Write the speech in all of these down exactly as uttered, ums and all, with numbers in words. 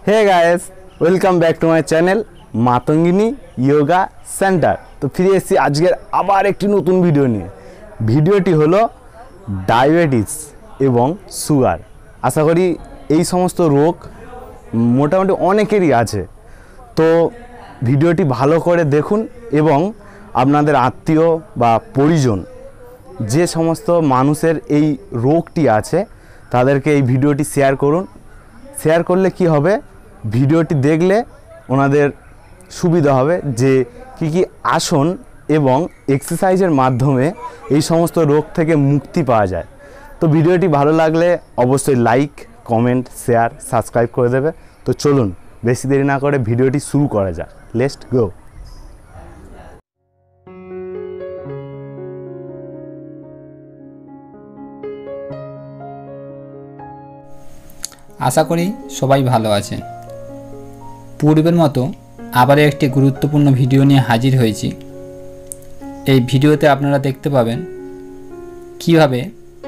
Hey guys welcome back to my channel Matangini yoga centre. तो फिर एসেছি আজকের আবার একটি নতুন ভিডিও নিয়ে। ভিডিওটি হলো ডায়াবেটিস এবং সুগার। আশা করি এই সমস্ত রোগ মোটামুটি অনেকেরই আছে। তো ভিডিওটি ভালো করে দেখুন এবং আপনাদের আত্মীয় বা পরিজন যে সমস্ত মানুষের এই রোগটি আছে তাদেরকে এই ভিডিওটি শেয়ার করুন। শেয়ার করলে কি হবে, ভিডিওটি দেখলে ওনাদের সুবিধা হবে যে কি কি আসন এবং এক্সারসাইজের মাধ্যমে এই সমস্ত রোগ থেকে মুক্তি পাওয়া যায়। তো ভিডিওটি ভালো লাগলে অবশ্যই লাইক, কমেন্ট, শেয়ার, সাবস্ক্রাইব করে দেবে। তো চলুন বেশি দেরি না করে ভিডিওটি শুরু করা যাক। Let's go. আশা করি সবাই ভালো আছেন। পূর্বের মতো আবারও একটি গুরুত্বপূর্ণ ভিডিও নিয়ে হাজির হয়েছি। এই ভিডিওতে আপনারা দেখতে পাবেন কিভাবে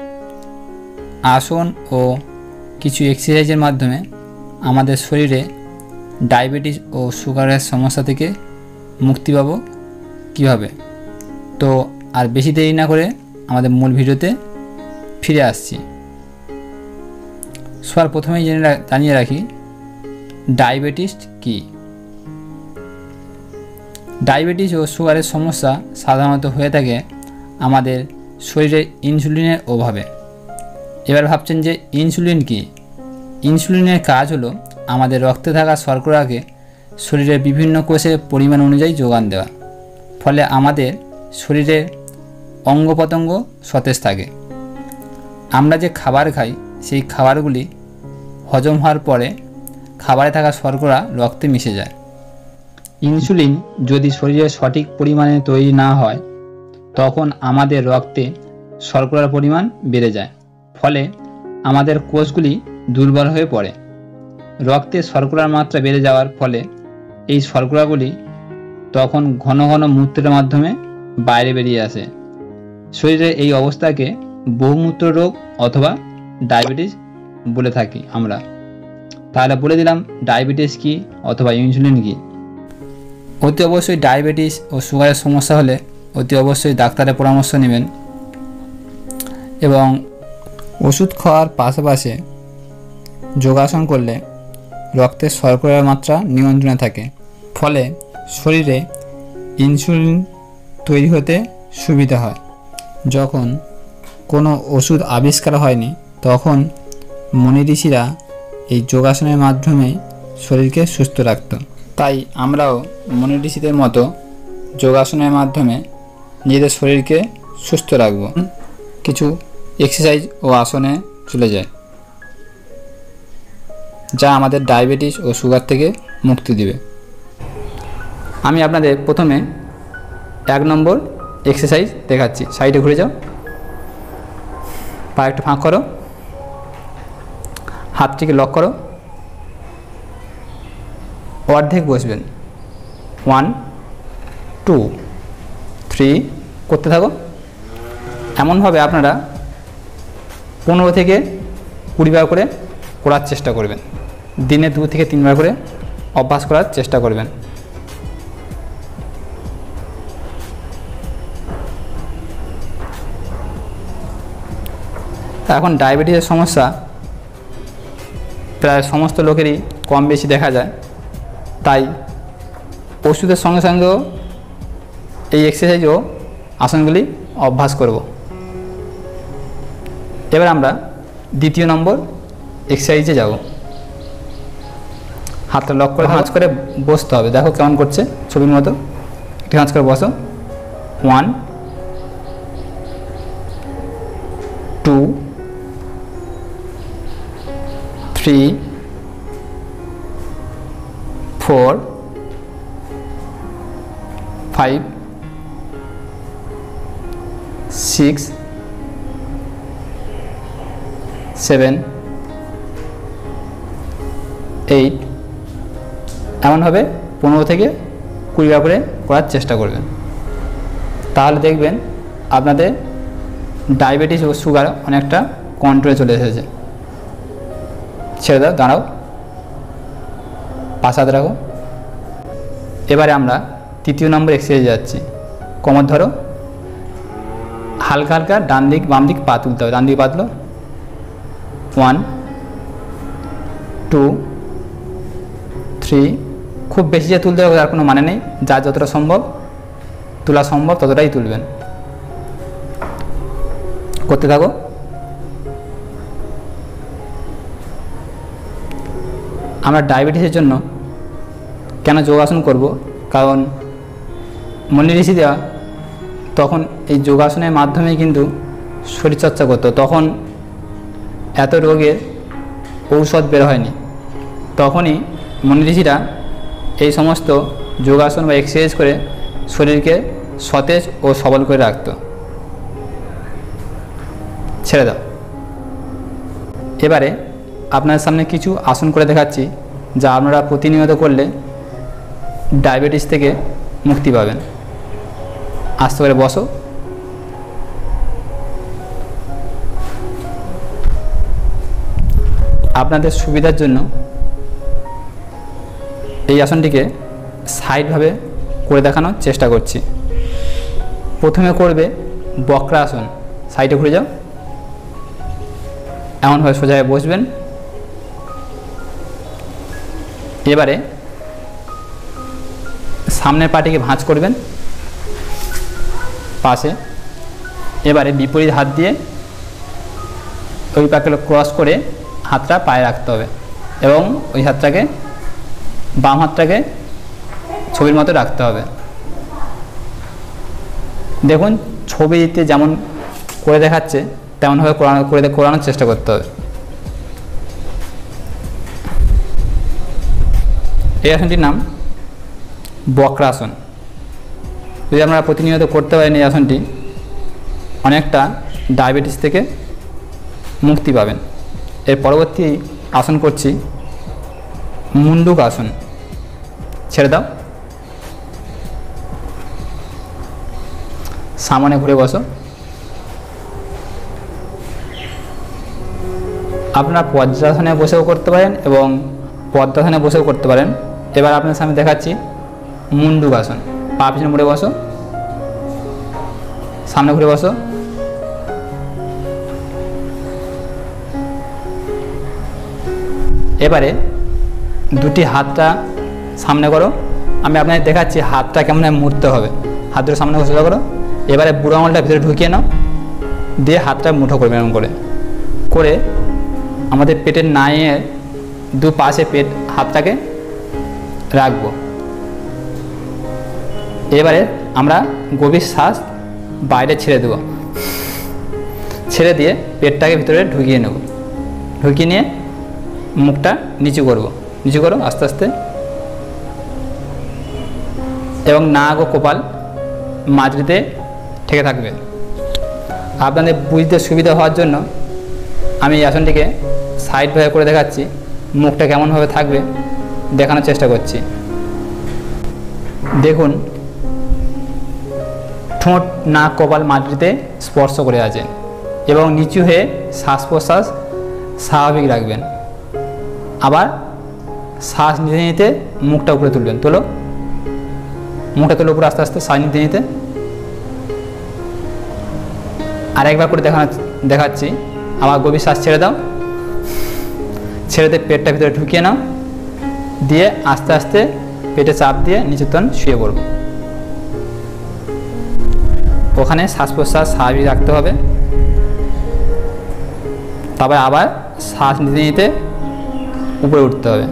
আসন ও কিছু এক্সারসাইজের মাধ্যমে আমাদের শরীরে ডায়াবেটিস ও সুগারের সমস্যা থেকে মুক্তি পাবো কীভাবে। তো আর বেশি দেরি না করে আমাদের মূল ভিডিওতে ফিরে আসছি। সবার প্রথমেই জেনে জানিয়ে রাখি ডায়াবেটিস কি। ডায়াবেটিস ও সুগারের সমস্যা সাধারণত হয়ে থাকে আমাদের শরীরে ইনসুলিনের অভাবে। এবার ভাবছেন যে ইনসুলিন কি? ইনসুলিনের কাজ হলো আমাদের রক্তে থাকা শর্করাকে শরীরের বিভিন্ন কোষে পরিমাণ অনুযায়ী যোগান দেওয়া, ফলে আমাদের শরীরের অঙ্গ প্রত্যঙ্গ সতেজ থাকে। আমরা যে খাবার খাই সেই খাবারগুলি হজম হওয়ার পরে খাবারে থাকা শর্করা রক্তে মিশে যায়। ইনসুলিন যদি শরীরে সঠিক পরিমাণে তৈরি না হয় তখন আমাদের রক্তে শর্করার পরিমাণ বেড়ে যায়, ফলে আমাদের কোষগুলি দুর্বল হয়ে পড়ে। রক্তে শর্করার মাত্রা বেড়ে যাওয়ার ফলে এই শর্করাগুলি তখন ঘন ঘন মূত্রের মাধ্যমে বাইরে বেরিয়ে আসে। শরীরে এই অবস্থাকে বহুমূত্র রোগ অথবা ডায়াবেটিস বলে থাকি আমরা। তাহলে বলে দিলাম ডায়াবেটিস কি অথবা ইনসুলিন কি। অতি অবশ্যই ডায়াবেটিস ও সুগারের সমস্যা হলে অতি অবশ্যই ডাক্তারের পরামর্শ নেবেন এবং ওষুধ খাওয়ার পাশাপাশি যোগাসন করলে রক্তের শর্করার মাত্রা নিয়ন্ত্রণে থাকে, ফলে শরীরে ইনসুলিন তৈরি হতে সুবিধা হয়। যখন কোনো ওষুধ আবিষ্কার হয়নি তখন মুনি ঋষিরা এই যোগাসনের মাধ্যমে শরীরকে সুস্থ রাখত। তাই আমরাও মুনি ঋষিদের মতো যোগাসনের মাধ্যমে নিজেদের শরীরকে সুস্থ রাখব। কিছু এক্সারসাইজ ও আসনে চলে যায় যা আমাদের ডায়াবেটিস ও সুগার থেকে মুক্তি দেবে। আমি আপনাদের প্রথমে এক নম্বর এক্সারসাইজ দেখাচ্ছি। সাইডে ঘুরে যাও, পা একটু ফাঁক করো, হাতটিকে লক করো, অর্ধেক বসবেন। ওয়ান টু থ্রি করতে থাকো। এমনভাবে আপনারা পনেরো থেকে কুড়ি বার করে করার চেষ্টা করবেন। দিনে দু থেকে তিনবার করে অভ্যাস করার চেষ্টা করবেন। এখন ডায়াবেটিসের সমস্যা প্রায় সমস্ত লোকেরই কম বেশি দেখা যায়, তাই ওষুধের সঙ্গে সঙ্গেও এই এক্সারসাইজ ও আসনগুলি অভ্যাস করব। এবার আমরা দ্বিতীয় নম্বর এক্সারসাইজে যাব। হাতটা লক করে হাঁচ করে বসতে হবে। দেখো কেমন করছে ছবির মতো। একটু হাঁচ করে বসো। One two three four five six seven eight এমনভাবে পনেরো থেকে কুড়ি বার করে করার চেষ্টা করবেন। তাহলে দেখবেন আপনাদের ডায়াবেটিস ও সুগার অনেকটা কন্ট্রোলে চলে এসেছে। ছেড়ে দাও, দাঁড়াও। পাশে হাত রাখো। এবারে আমরা তৃতীয় নম্বর এক্সারসাইজে যাচ্ছি। কোমর ধরো, হালকা হালকা ডান দিক বাম দিক পা তুলতে হবে। ডান দিক পা তুলো, ওয়ান টু থ্রি। খুব বেশি যে তুলতে হবে তার কোনো মানে নেই, যার যতটা সম্ভব তোলা সম্ভব ততটাই তুলবেন। করতে থাকো। আমরা ডায়াবেটিসের জন্য কেন যোগাসন করব, কারণ মুনি ঋষিরা তখন এই যোগাসনের মাধ্যমে কিন্তু শরীরচর্চা করতো। তখন এত রোগের ঔষধ বের হয়নি, তখনই মুনি ঋষিরা এই সমস্ত যোগাসন বা এক্সারসাইজ করে শরীরকে সতেজ ও সবল করে রাখত। ছেড়ে দাও। এবারে আপনার সামনে কিছু আসন করে দেখাচ্ছি, যা আপনারা প্রতিনিয়ত করলে ডায়াবেটিস থেকে মুক্তি পাবেন। আস্তে করে বসো। আপনাদের সুবিধার জন্য এই আসনটিকে সাইডভাবে করে দেখানোর চেষ্টা করছি। প্রথমে করবে বক্রাসন। সাইডে ঘুরে যাও, এমনভাবে সোজায় বসবেন। এবারে সামনের পাটিকে ভাঁজ করবেন পাশে। এবারে বিপরীত হাত দিয়ে ওই পাকে ক্রস করে হাতটা পায়ে রাখতে হবে এবং ওই হাতটাকে বাম হাতটাকে ছবির মতো রাখতে হবে। দেখুন ছবিতে যেমন করে দেখাচ্ছে তেমনভাবে করানো করে করানোর চেষ্টা করতে হবে। এই আসনটির নাম বক্রাসন। যদি আপনারা প্রতিনিয়ত করতে পারেন এই আসনটি, অনেকটা ডায়াবেটিস থেকে মুক্তি পাবেন। এর পরবর্তী আসন করছি মুন্ডুক আসন। ছেড়ে দাও, সামনে ঘুরে বসো। আপনারা বজ্রাসনে বসেও করতে পারেন এবং পদ্মাসনে বসেও করতে পারেন। এবার আপনার সামনে দেখাচ্ছি মুন্ডুক আসন। পা পিছনে মুড়ে বসো, সামনে ঘুরে বসো। এবারে দুটি হাতটা সামনে করো। আমি আপনাদের দেখাচ্ছি হাতটা কেমন মুড়তে হবে। হাত ধরে সামনে সোজা করো। এবারে বুড়ো আঙুলটা ভিতরে ঢুকিয়ে নাও, দিয়ে হাতটা মুঠো করবে এরকম করে করে আমাদের পেটের নাইয়ের দু পাশে পেট হাতটাকে রাখবো। এবারে আমরা গভীর শ্বাস বাইরে ছেড়ে দেবো। ছেড়ে দিয়ে পেটটাকে ভিতরে ঢুকিয়ে নেব। ঢুকিয়ে নিয়ে মুখটা নিচু করব। নিচু করো আস্তে আস্তে, এবং নাক ও কপাল মাঝরিতে ঠেকে থাকবে। আপনাদের বুঝতে সুবিধা হওয়ার জন্য আমি এই আসনটিকে সাইডভাবে করে দেখাচ্ছি। মুখটা কেমনভাবে থাকবে দেখানোর চেষ্টা করছি। দেখুন ঠোঁট নাক কপাল মাটিতে স্পর্শ করে আছে এবং নিচু হয়ে শ্বাস প্রশ্বাস স্বাভাবিক রাখবেন। আবার শ্বাস নিতে নিতে মুখটা উপরে তুলবেন। তোলো, মুখটা তোলো উপরে আস্তে আস্তে শ্বাস নিতে নিতে। আরেকবার করে দেখা দেখাচ্ছি। আবার গভীর শ্বাস ছেড়ে দাও। ছেড়ে দিয়ে পেটটা ভিতরে ঢুকিয়ে নাও, দিয়ে আস্তে আস্তে পেটে চাপ দিয়ে নিচের তন শুয়ে পড়ব। ওখানে শ্বাস প্রশ্বাস স্বাভাবিক রাখতে হবে। তারপর আবার শ্বাস নিতে নিতে উপরে উঠতে হবে।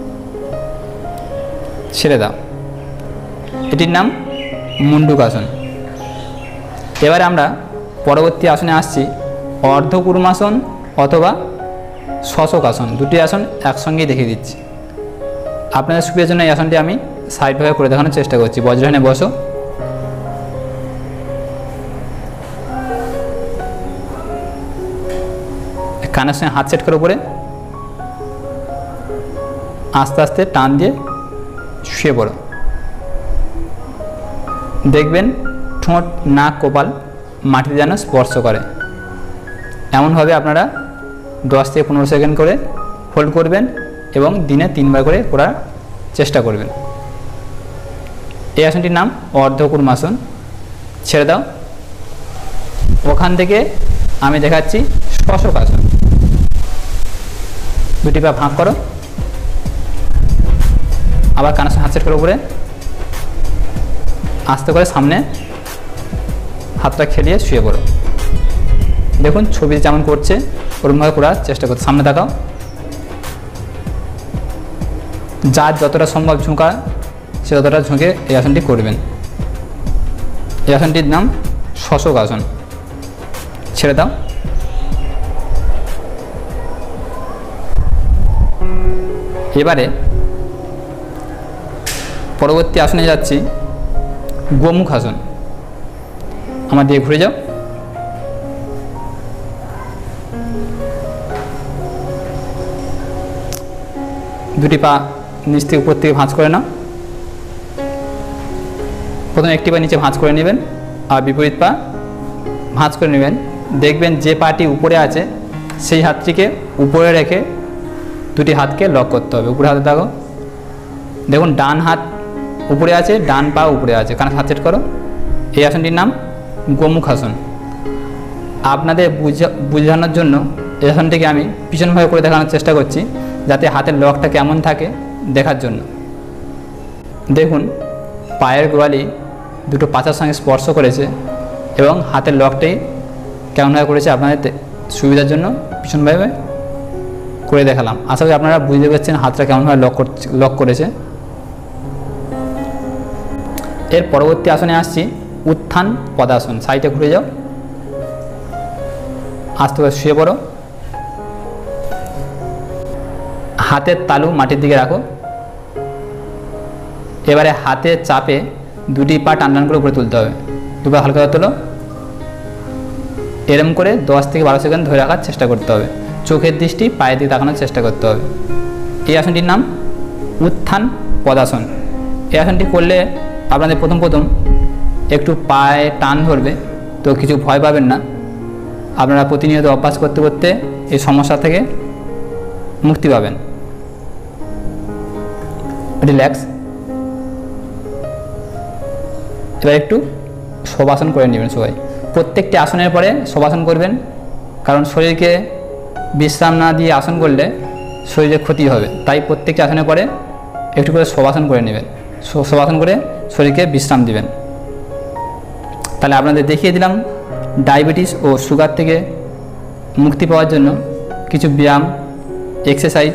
ছেড়ে দাও। এটির নাম মুন্ডুক আসন। এবারে আমরা পরবর্তী আসনে আসছি অর্ধকুর্মাসন অথবা শশক আসন। দুটি আসন একসঙ্গেই দেখিয়ে দিচ্ছি। আপনাদের সুবিধার জন্য এই আসনটি আমি সাইডভাবে করে দেখানোর চেষ্টা করছি। বজ্রাসনে বসো। কানের সঙ্গে হাত সেট করে উপরে আস্তে আস্তে টান দিয়ে শুয়ে পড়ো। দেখবেন ঠোঁট নাক কপাল মাটিতে যেন স্পর্শ করে। এমনভাবে আপনারা দশ থেকে পনেরো সেকেন্ড করে হোল্ড করবেন এবং দিনে তিনবার করে করার চেষ্টা করবেন। এই আসনটির নাম অর্ধকুর্মাসন। ছেড়ে দাও। ওখান থেকে আমি দেখাচ্ছি শশক আসন। দুটি পা ভাঁজ করো, আবার কানের হাত সেট করো উপরে, আস্তে করে সামনে হাতটা খেলিয়ে শুয়ে পড়ো। দেখুন ছবি যেমন করছে ওরকমভাবে করার চেষ্টা করতে। সামনে তাকাও। যার যতটা সম্ভব ঝুঁকা সে ততটা ঝুঁকে এই আসনটি করবেন। এই আসনটির নাম শশক আসন। ছেড়ে দাও। এবারে পরবর্তী আসনে যাচ্ছি গোমুখ আসন। আমার দিয়ে ঘুরে যাও। দুটি পা নিচ থেকে উপর থেকে ভাঁজ করে নাও। প্রথমে একটি পা নিচে ভাঁজ করে নেবেন আর বিপরীত পা ভাঁজ করে নেবেন। দেখবেন যে পাটি উপরে আছে সেই হাতটিকে উপরে রেখে দুটি হাতকে লক করতে হবে। উপরে হাতে থাকো। দেখুন ডান হাত উপরে আছে, ডান পা উপরে আছে। কানে হাত সেট করো। এই আসনটির নাম গোমুখ আসন। আপনাদের বুঝা বোঝানোর জন্য এই আসনটিকে আমি পিছনভাবে করে দেখানোর চেষ্টা করছি, যাতে হাতের লকটা কেমন থাকে দেখার জন্য। দেখুন পায়ের গোড়ালি দুটো পাছার সঙ্গে স্পর্শ করেছে এবং হাতের লকটি কেমনভাবে করেছে আপনাদের সুবিধার জন্য পিছনভাবে করে দেখালাম। আশা করি আপনারা বুঝতে পারছেন হাতটা কেমনভাবে লক লক করেছে। এর পরবর্তী আসনে আসছি উত্থান পদাসন। সাইডে ঘুরে যাও, আস্তে করে শুয়ে পড়ো। হাতের তালু মাটির দিকে রাখো। এবারে হাতের চাপে দুটি পা টান টান করে উপরে তুলতে হবে। দুপা হালকা করে তোলো। এরম করে দশ থেকে বারো সেকেন্ড ধরে রাখার চেষ্টা করতে হবে। চোখের দৃষ্টি পায়ের দিকে তাকানোর চেষ্টা করতে হবে। এই আসনটির নাম উত্থান পদাসন। এই আসনটি করলে আপনাদের প্রথম প্রথম একটু পায়ে টান ধরবে, তো কিছু ভয় পাবেন না। আপনারা প্রতিনিয়ত অভ্যাস করতে করতে এই সমস্যা থেকে মুক্তি পাবেন। রিল্যাক্স। এবার একটু শবাসন করে নেবেন সবাই। প্রত্যেকটি আসনের পরে শবাসন করবেন, কারণ শরীরকে বিশ্রাম না দিয়ে আসন করলে শরীরে ক্ষতি হবে। তাই প্রত্যেকটি আসনের পরে একটু করে শবাসন করে নেবেন। শবাসন করে শরীরকে বিশ্রাম দিবেন। তাহলে আপনাদের দেখিয়ে দিলাম ডায়াবেটিস ও সুগার থেকে মুক্তি পাওয়ার জন্য কিছু ব্যায়াম, এক্সারসাইজ।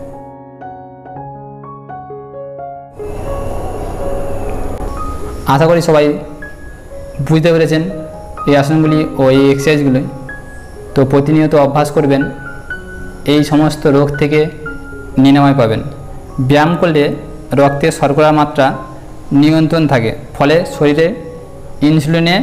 আশা করি সবাই বুঝতে পেরেছেন এই আসনগুলি ও এই এক্সারসাইজগুলি। তো প্রতিনিয়ত অভ্যাস করবেন, এই সমস্ত রোগ থেকে নিরাময় পাবেন। ব্যায়াম করলে রক্তের শর্করার মাত্রা নিয়ন্ত্রণ থাকে, ফলে শরীরে ইনসুলিনের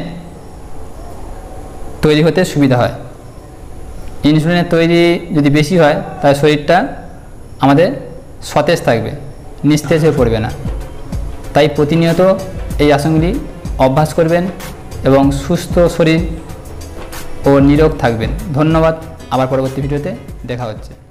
তৈরি হতে সুবিধা হয়। ইনসুলিনের তৈরি যদি বেশি হয় তাহলে শরীরটা আমাদের সতেজ থাকবে, নিস্তেজ হয়ে পড়বে না। তাই প্রতিনিয়ত এই আসনগুলি অভ্যাস করবেন এবং সুস্থ শরীর ও নিরোগ থাকবেন। ধন্যবাদ। আবার পরবর্তী ভিডিওতে দেখা হচ্ছে।